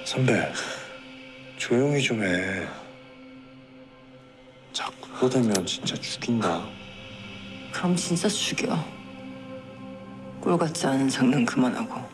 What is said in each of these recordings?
선배, 조용히 좀 해. 자꾸 떠들면 진짜 죽인다. 그럼 진짜 죽여. 꼴 같지 않은 장난 그만하고.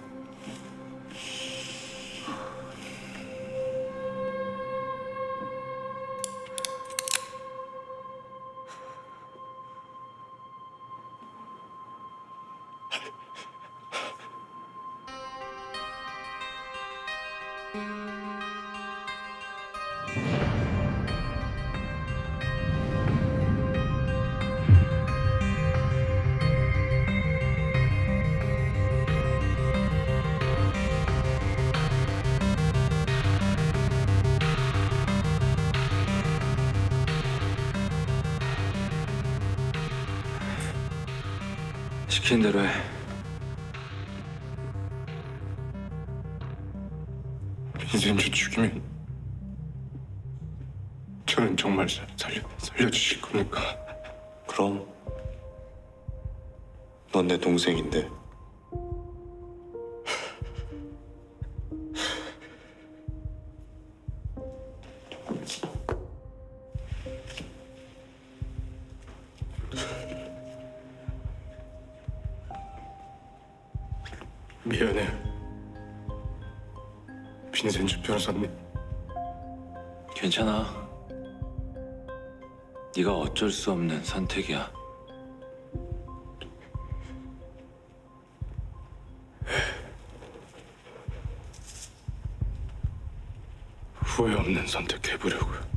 시킨 대로 해. 빈센조 죽이면 저는 정말 살려주실 겁니까? 그럼 넌 내 동생인데. 미안해, 빈센조 변호사님. 괜찮아. 네가 어쩔 수 없는 선택이야. 후회 없는 선택해보려고요.